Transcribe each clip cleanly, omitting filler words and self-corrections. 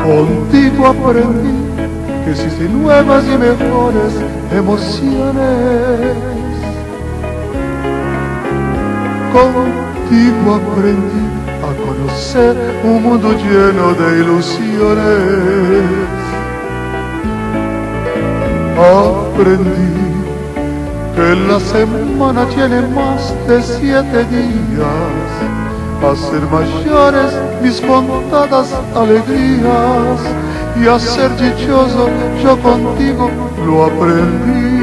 Contigo aprendí que existen nuevas y mejores emociones. Contigo aprendí a conocer un mundo lleno de ilusiones. Aprendí que la semana tiene más de 7 días, a ser mayores mis contadas alegrías, y a ser dichoso yo contigo lo aprendí.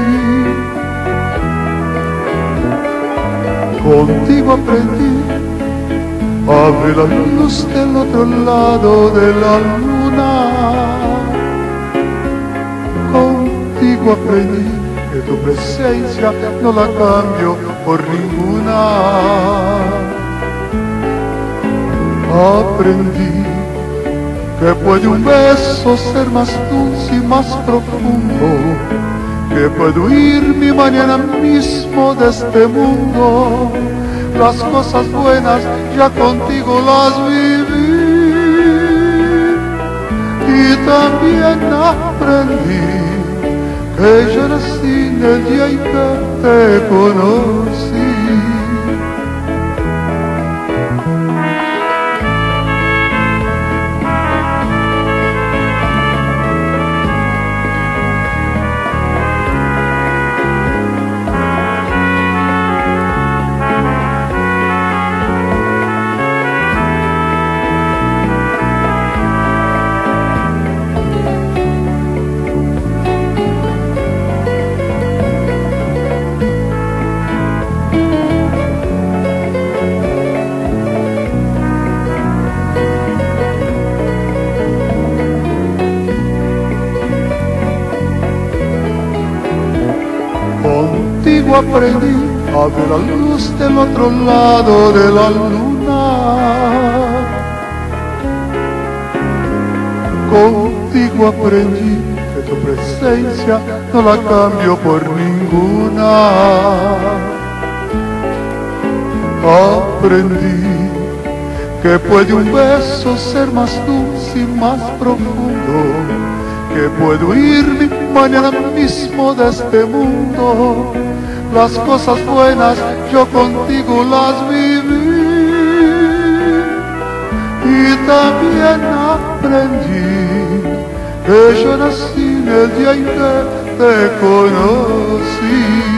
Contigo aprendí a ver la luz del otro lado de la luna. Contigo aprendí que tu presencia no la cambio por ninguna. Aprendí que puede un beso ser más dulce y más profundo, que puedo irme mañana mismo de este mundo. Las cosas buenas ya contigo las viví, y también aprendí que yo nací en el día en que te conocí. Contigo aprendí a ver la luz del otro lado de la luna. Contigo aprendí que tu presencia no la cambio por ninguna. Aprendí que puede un beso ser más dulce y más profundo, que puedo irme mañana mismo de este mundo. Las cosas buenas yo contigo las viví, y también aprendí que yo nací en el día en que te conocí.